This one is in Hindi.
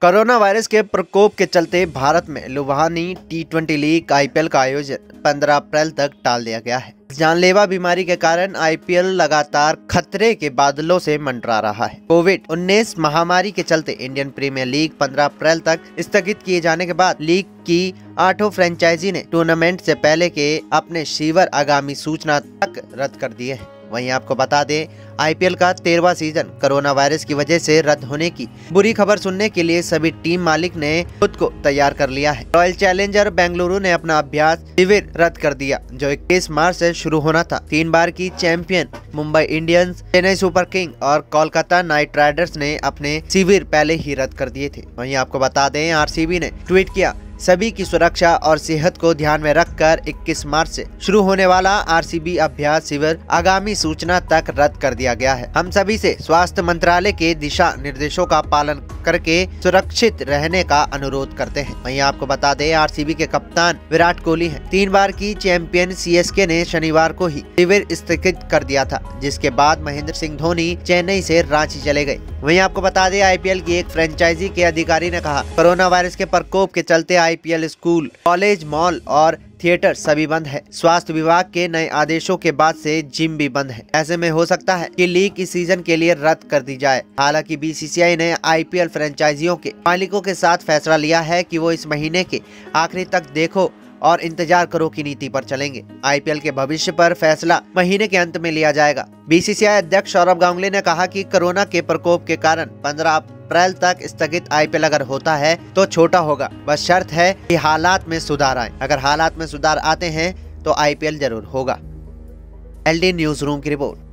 कोरोना वायरस के प्रकोप के चलते भारत में लुभानी टी20 लीग आईपीएल का आयोजन 15 अप्रैल तक टाल दिया गया है। जानलेवा बीमारी के कारण आईपीएल लगातार खतरे के बादलों से मंडरा रहा है। कोविड-19 महामारी के चलते इंडियन प्रीमियर लीग 15 अप्रैल तक स्थगित किए जाने के बाद लीग की 8 फ्रेंचाइजी ने टूर्नामेंट से पहले के अपने शिविर आगामी सूचना तक रद्द कर दिए हैं। वहीं आपको बता दें, आईपीएल का 13वां सीजन कोरोना वायरस की वजह से रद्द होने की बुरी खबर सुनने के लिए सभी टीम मालिक ने खुद को तैयार कर लिया है। रॉयल चैलेंजर बेंगलुरु ने अपना अभ्यास शिविर रद्द कर दिया, जो 21 मार्च से शुरू होना था। 3 बार की champion Mumbai Indians, Chennai super king और कोलकाता नाइट राइडर्स ने अपने शिविर पहले ही रद्द कर दिए थे। वहीं आपको बता दें, आरसीबी ने ट्वीट किया, सभी की सुरक्षा और सेहत को ध्यान में रखकर 21 मार्च से शुरू होने वाला आरसीबी अभ्यास शिविर आगामी सूचना तक रद्द कर दिया गया है। हम सभी से स्वास्थ्य मंत्रालय के दिशा निर्देशों का पालन करके सुरक्षित रहने का अनुरोध करते हैं। वहीं आपको बता दें, आरसीबी के कप्तान विराट कोहली हैं। 3 बार की चैंपियन सीएसके ने शनिवार को ही शिविर स्थगित कर दिया था, जिसके बाद महेंद्र सिंह धोनी चेन्नई से रांची चले गए। वहीं आपको बता दें, आईपीएल की एक फ्रेंचाइजी के अधिकारी ने कहा, कोरोना वायरस के प्रकोप के चलते आईपीएल स्कूल, कॉलेज, मॉल और थिएटर सभी बंद है। स्वास्थ्य विभाग के नए आदेशों के बाद से जिम भी बंद है। ऐसे में हो सकता है कि लीग इस सीजन के लिए रद्द कर दी जाए। हालांकि बीसीसीआई ने आईपीएल फ्रेंचाइजियों के मालिकों के साथ फैसला लिया है कि वो इस महीने के आखिरी तक देखो और इंतजार करो की नीति पर चलेंगे। आईपीएल के भविष्य पर फैसला महीने के अंत में लिया जाएगा। बीसीसीआई अध्यक्ष सौरभ गांगुली ने कहा कि कोरोना के प्रकोप के कारण 15 अप्रैल तक स्थगित आईपीएल अगर होता है तो छोटा होगा, बस शर्त है कि हालात में सुधार आए। अगर हालात में सुधार आते हैं तो आईपीएल जरूर होगा। एलडी न्यूज रूम की रिपोर्ट।